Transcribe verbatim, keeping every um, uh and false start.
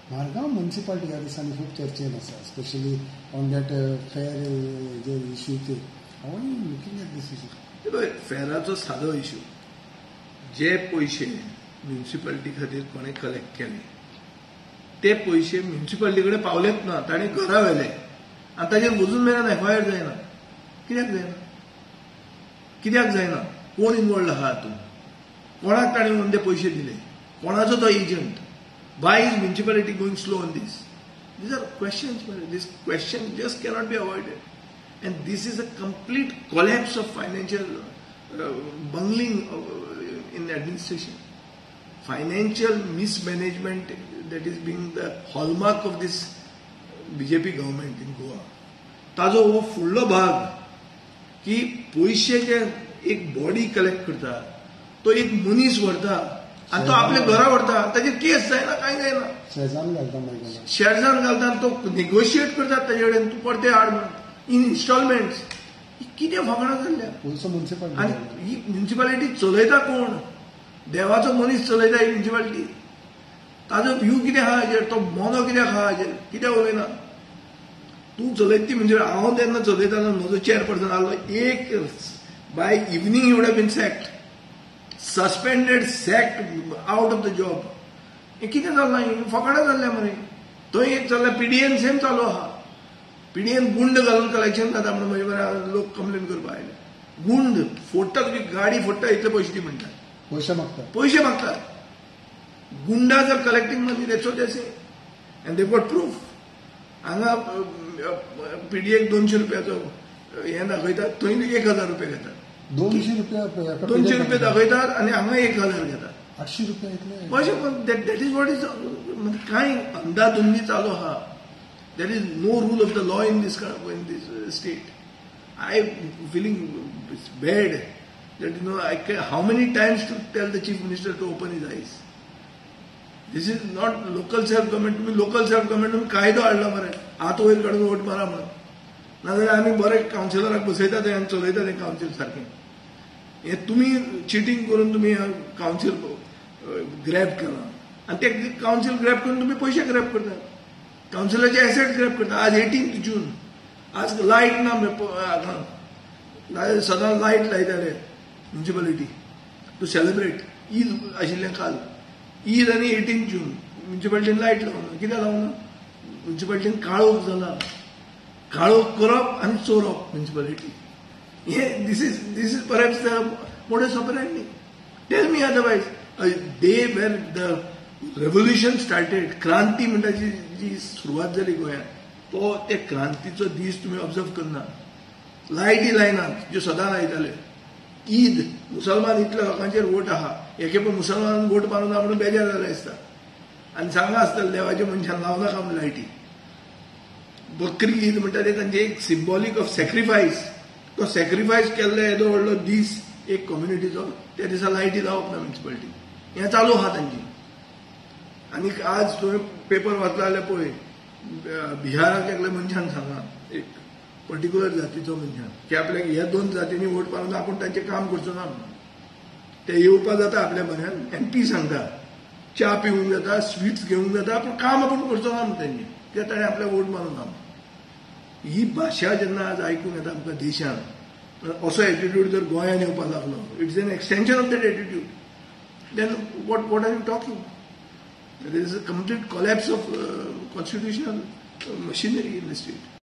Margao municipality ह्या दिसांनी खूब चर्चेन आसा, स्पेशली ऑन दॅट फेर जे इश्यू ते हांव लुकिंग एट दिस इश्यू. फेराचो सादो इश्यू. जे पयशे म्युनिसिपालिटी खातीर कोणें कलेक्ट केले ते पयशे म्युनिसिपालिटी कडेन पावलेच ना, ताणें घरा व्हेले आनी ताजेर वचून मेरेन एफ आय आर जायना. कित्याक जायना? कित्याक जायना? कोण इनवॉल्ड आहा हातूंत? कोणाक ताणें म्हणून ते पयशे दिले? कोणाचो तो agent? Why is municipality going slow on this? These are questions. This question just cannot be avoided. And this is a complete collapse of financial uh, bungling uh, in administration. Financial mismanagement that is being the hallmark of this B J P government in Goa. ताजो वो फुडलो भाग की पयशे जे एक body collect करता तो एक मनीस व्हरता आणि तो आपल्या घरा व्हरता, ताजेर केस जायना, काय जायना. शेजान घालता मागीर शेजान घालता आनी तो नेगोशिएट करता ताजे कडेन तूं परते हाड म्हणून इन इन्स्टॉलमेंट्स. कितें फकाणां जाल्ल्या? म्युनिसिपालिटी आनी ही म्युनिसिपालिटी चलयता कोण? देवाचो मनीस चलयता ही म्युनिसिपालिटी. ताजो व्यू कितें आहा हाजेर? तो मोनो कित्याक आहा हाजेर? कित्याक उलयना? तूं चलयता ती म्हणजे हांव तेन्ना चलयतालो, म्हजो चेअरपर्सन आहलो, एक by evening he would have been sacked, suspended, sacked, out of the job. हें कितें जाल्लां? ही फकाणां जाल्ल्या मरे. थंय एक चल्ल्या पीडीएन सेम चालू आहा. पीडीएन गुंड घालून कलेक्शन जाता म्हणून म्हजे बरें लोक कंप्लेन करपा आयले. गुंड फोडटा, तुजी गाडी फोडटा, इतले पयशे दी म्हणटा. पयशे मागता पयशे मागतात. Goondas are collecting money, that's what they say, and they got proof. हांगा पीडीएक दोनशे रुपयाचो हें दाखयतात, थंय एक हजार रुपया घेतात. दोनशे रुपया दोनशे रुपया दाखयतात आनी हांगा एक हजार घेतात. आठशे रुपया इतले अशें दॅट इज वॉट इज. कांय अंदाधुंदी चालू आहा. There is no rule of the law in this in this state. I feeling bad that you know I can, how many times to tell the chief minister to open his eyes. This is not local self government. तुम्ही local self government तुम्ही कायदो हाडला मरे, हात वयर काढून vote मारा म्हणून. नाजाल्यार आमी बरे कावन्सिलराक बसयतात आनी चलयतात हें कावन्सील सारकें. हें तुमी चिटींग करून तुमी कावन्सील ग्रॅब केलां आनी ते कावन्सील ग्रॅब करून तुमी पयशे ग्रॅब करतात. कावन्सिलाचे एसेट ग्रॅब करतात. आज एटीन्थ जून, आज लायट ना हांगा, सदां लायट लायताले म्युनिसिपालिटी टू सेलिब्रेट. ईद आशिल्लें काल, ईद आनी एटीन जून म्युनिसिपालिटीन लायट लावना. कित्याक लावना? म्युनिसिपालिटीन काळोख जाला. काळोख करप आनी चोरप म्युनिसिपालिटी. हे this is this is perhaps the modus operandi. Tell me otherwise. Day where the revolution started, क्रांती म्हणटा जी जी सुरवात जाली गोंयांत, तो ते क्रांतीचो दीस तुमी ऑब्जर्व करना. लायटी लायनात ज्यो सदां लायताले. ईद, मुसलमान इतल्या लोकांचेर वोट आहा, एके पण मुसलमान वोट मारूं ना म्हणून बेजार जाले आसता आनी सांगा आसतलें देवाच्या मनशान लावं नाका म्हणून लायटी. बकरी ईद म्हणटा ते तांचे एक सिंबॉलीक ऑफ सॅक्रिफायस. तो सॅक्रिफायस केल्लो येदो व्हडलो दीस एक कम्युनिटीचो, त्या दिसा लायटी लावप ना म्युनिसिपालिटी. हें चालू आहा तांची. आनी आज तुवें पेपर वाचला जाल्यार पळय, बिहाराक एकल्या मनशान सांगा, एक पर्टिक्युलर जातीचो मनशान, की आपल्याक ह्या दोन जातींनी वोट मारून आपूण तांचें काम करचो ना म्हणून. ते येवपा जाता आपल्या बऱ्यान, एमपी सांगता च्या पिवूंक जाता, स्वीट्स घेवंक जाता, पूण काम आपूण करचो ना म्हणून तांणी, कित्याक ताणें आपल्या वोट मारूंक ना. ही भाशा जेन्ना आज आयकूंक येता आमकां देशांत, असो एटिट्यूड जर गोंयांत येवपाक लागलो, it's an extension of that attitude, then what what are you talking? There is a complete collapse of constitutional machinery in the state.